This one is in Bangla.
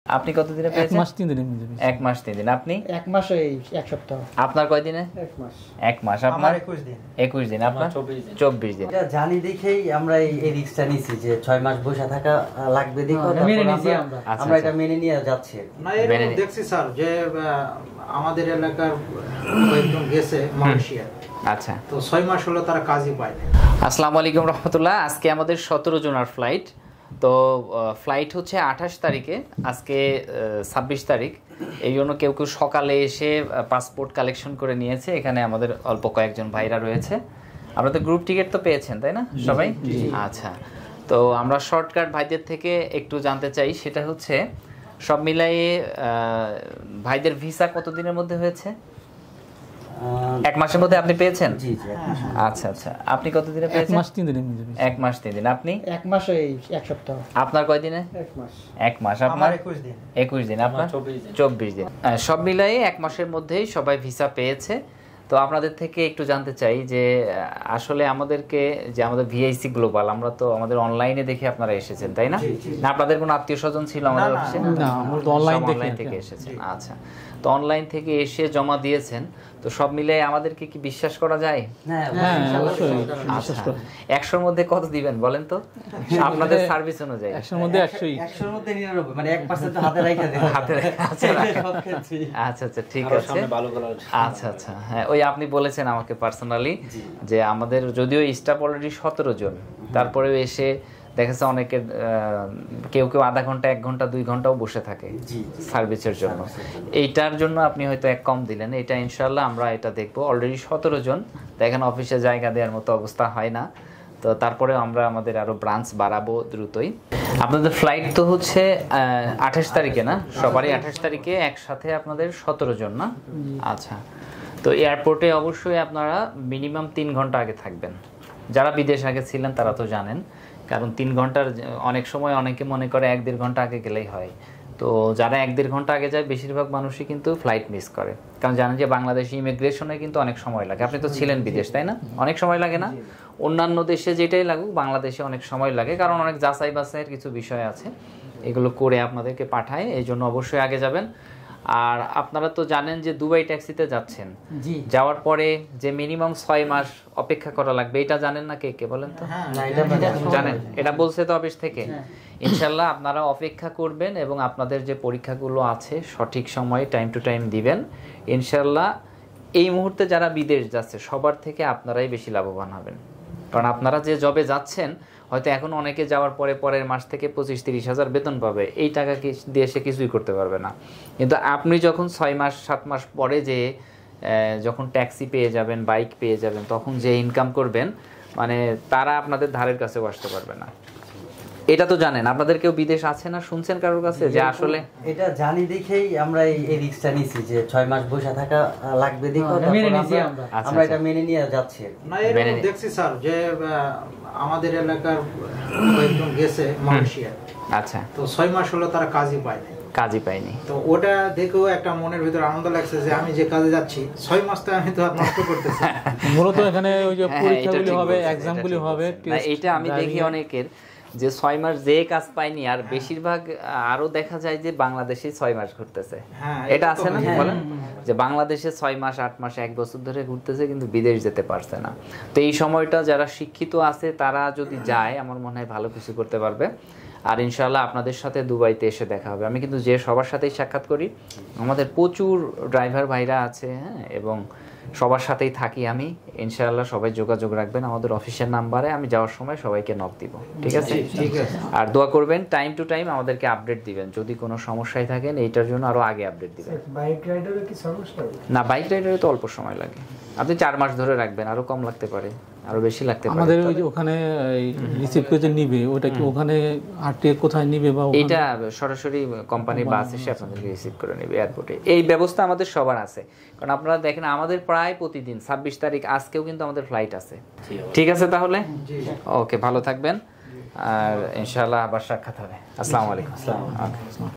আপনি কত দিনে পেয়েছেন? 1 মাস 3 দিনের মধ্যে। 1 মাস 3 দিন। আপনি? 1 মাস এই 1 সপ্তাহ। আপনার কয় দিনে? 1 মাস। 1 মাস। আপনার 21 দিন। 21 দিন। আপনার 24 দিন। এটা জানি দেখেই আমরা এই রিস্কটা নিছি যে 6 মাস বসে থাকা লাগবে দেখো, মেনে নিছি আমরা এটা মেনে নিয়ে যাচ্ছি। না এরকম দেখছি স্যার যে আমাদের এলাকার একজন গেছে মালয়েশিয়া। আচ্ছা, তো 6 মাস হলো তারা কাজই পায় না। আসসালামু আলাইকুম রহমতুল্লাহ। আজকে আমাদের 17 জনের ফ্লাইট। তো ফ্লাইট হচ্ছে 28 তারিখে, আজকে 26 তারিখ। এই জন্য কেউ কেউ সকালে এসে পাসপোর্ট কালেকশন করে নিয়েছে। এখানে আমাদের অল্প কয়েকজন ভাইরা রয়েছে। আপনাদের গ্রুপ টিকিট তো পেয়েছেন তাই না সবাই? আচ্ছা, তো আমরা শর্টকাট ভাইদের থেকে একটু জানতে চাই, সেটা হচ্ছে সব মিলাইয়ে ভাইদের ভিসা কতদিনের মধ্যে হয়েছে? 1 মাসের মধ্যে আপনি পেয়েছেন? জি জি। আচ্ছা আচ্ছা, আপনি কত দিনে পেয়েছেন? 1 মাস 3 দিনের মধ্যে। 1 মাস 3 দিন। আপনি? 1 মাস এই 1 সপ্তাহ। আপনার কয় দিনে? 1 মাস। 1 মাস। আপনার 21 দিন। 21 দিন। আপনার 24 দিন। সব মিলাই 1 মাসের মধ্যেই সবাই ভিসা পেয়েছে। তো আপনাদের থেকে একটু জানতে চাই যে আসলে আমাদেরকে যে আমাদের ভিআইসি গ্লোবাল, আমরা তো আমাদের অনলাইনে দেখে আপনারা এসেছেন তাই না? না আপনাদের কোনো আত্মীয় স্বজন ছিল আমাদের অফিসে? না, আমরা তো অনলাইন থেকে এসেছেন। আচ্ছা, তো অনলাইন থেকে এসে জমা দিয়েছেন। তো সব মিলে আমাদেরকে কি বিশ্বাস করা যায়? হ্যাঁ অবশ্যই বিশ্বাস করি। 100-র মধ্যে কত দিবেন বলেন তো আপনাদের সার্ভিস অনুযায়ী? 100-র মধ্যে 100ই। 100-র মধ্যে 99, মানে 1% তো হাতে রাখা দেন। হাতে আচ্ছা আচ্ছা, ঠিক আছে। আচ্ছা আচ্ছা, হ্যাঁ ওই আপনি বলেছেন আমাকে পার্সোনালি যে আমাদের যদিও স্টাফ অলরেডি 17 জন, তারপরেও এসে দেখেছে অনেকে কেউ কেউ আধা ঘন্টা 1 ঘন্টা 2 ঘন্টাও বসে থাকে সার্ভিসের জন্য। এইটার জন্য আপনি হয়তো 1 কম দিলেন। এটা ইনশাল্লাহ আমরা এটা দেখবো। অলরেডি 17 জন, দেখেন অফিসে জায়গা দেওয়ার মতো অবস্থা হয় না। তো তারপরে আমরা আমাদের আরো ব্রাঞ্চ বাড়াবো দ্রুতই। আপনাদের ফ্লাইট তো হচ্ছে 28 তারিখে না? সবারই 28 তারিখে একসাথে আপনাদের 17 জন না? আচ্ছা, তো এয়ারপোর্টে অবশ্যই আপনারা মিনিমাম 3 ঘন্টা আগে থাকবেন। যারা বিদেশ আগে ছিলেন তারা তো জানেন, কারণ 3 ঘন্টার অনেক সময় অনেকে মনে করে 1-1.5 ঘন্টা আগে গেলেই হয়। তো যারা 1-1.5 ঘন্টা আগে যায় বেশিরভাগ মানুষই কিন্তু ফ্লাইট মিস করে, কারণ জানেন যে বাংলাদেশি ইমিগ্রেশনে কিন্তু অনেক সময় লাগে। আপনি তো ছিলেন বিদেশ তাই না? অনেক সময় লাগে না? অন্যান্য দেশে যেটাই লাগুক বাংলাদেশে অনেক সময় লাগে, কারণ অনেক যাচাই বাছাইয়ের কিছু বিষয় আছে, এগুলো করে আপনাদেরকে পাঠায়। এই জন্য অবশ্যই আগে যাবেন। আর আপনারা তো জানেন যে দুবাই ট্যাক্সিতে যাচ্ছেন, যাওয়ার পরে যে মিনিমাম 6 মাস অপেক্ষা করা লাগবে, এটা জানেন না? কে কে বলেন তো? জানেন? এটা বলছে তো অফিস থেকে। ইনশাল্লাহ আপনারা অপেক্ষা করবেন এবং আপনাদের যে পরীক্ষাগুলো আছে সঠিক সময়ে টাইম টু টাইম দিবেন। ইনশাল্লাহ এই মুহূর্তে যারা বিদেশ যাচ্ছে সবার থেকে আপনারাই বেশি লাভবান হবেন, কারণ আপনারা যে জবে যাচ্ছেন হয়তো এখন অনেকে যাওয়ার পরে পরের মাস থেকে 25-30 হাজার বেতন পাবে, এই টাকা দিয়ে সে কিছুই করতে পারবে না। কিন্তু আপনি যখন 6 মাস 7 মাস পরে যে যখন ট্যাক্সি পেয়ে যাবেন, বাইক পেয়ে যাবেন, তখন যে ইনকাম করবেন, মানে তারা আপনাদের ধারের কাছেও আসতে পারবে না। এটা তো জানেন। আপনাদের কেউ বিদেশ আছে না? শুনছেন কারোর কাছে যে আসলে? এটা জানি দেখেই আমরা এই রিস্কটা নিছি যে 6 মাস বসে থাকা লাগবে দেখো, আমরা এটা মেনে নিয়ে যাচ্ছি। না এরকম দেখছি স্যার যে আমাদের এলাকার একজন গেছে মালয়েশিয়া। আচ্ছা, তো 6 মাস হলো তারা কাজই পায় না। কাজই পাইনি। তো ওটা দেখেও একটা মনের ভিতরে আনন্দ লাগছে যে আমি যে কাজে যাচ্ছি 6 মাস তো আমি তো আর নষ্ট করতেছি। মূলত এখানে ওই যে পরীক্ষাগুলো হবে, এক্সামগুলো হবে। এটা আমি দেখি অনেকের যে 6 মাস যে কাজ পায়নি, আর বেশিরভাগ আরো দেখা যায় যে বাংলাদেশে 6 মাস ঘুরতেছে। এটা আছে না? বলেন যে বাংলাদেশে 6 মাস 8 মাস 1 বছর ধরে ঘুরতেছে কিন্তু বিদেশ যেতে পারছে না। তো এই সময়টা যারা শিক্ষিত আছে তারা যদি যায় আমার মনে হয় ভালো কিছু করতে পারবে। আর ইনশাআল্লাহ আপনাদের সাথে দুবাইতে এসে দেখা হবে। আমি কিন্তু যে সবার সাথেই সাক্ষাৎ করি, আমাদের প্রচুর ড্রাইভার ভাইরা আছে, হ্যাঁ, এবং সবার সাথেই থাকি আমি। ইনশাআল্লাহ সবাই যোগাযোগ রাখবেন আমাদের অফিসের নাম্বারে। আমি যাওয়ার সময় সবাইকে নক দিব, ঠিক আছে? আর দোয়া করবেন, টাইম টু টাইম আমাদেরকে আপডেট দিবেন। যদি কোনো সমস্যায় থাকেন এইটার জন্য আরো আগে আপডেট দিবেন। বাইক রাইডারে কি সমস্যা? না, বাইক রাইডারে তো অল্প সময় লাগে। আপনি 4 মাস ধরে রাখবেন, আরো কম লাগতে পারে, আরো বেশি লাগতে পারে। আমাদের ওই যে ওখানে রিসিভ করে নিবে, ওটা কি ওখানে আরটিএ কোথায় নিবে? বা এটা সরাসরি কোম্পানির বাস এসে আপনাদেরকে রিসিভ করে নেবে এয়ারপোর্টে। এই ব্যবস্থা আমাদের সবার আছে, কারণ আপনারা দেখেন আমাদের প্রায় প্রতিদিন 26 তারিখ আজকেও কিন্তু আমাদের ফ্লাইট আছে। ঠিক আছে তাহলে? ওকে, ভালো থাকবেন। আর ইনশাআল্লাহ আবার সাক্ষাৎ হবে। আসসালামু আলাইকুম।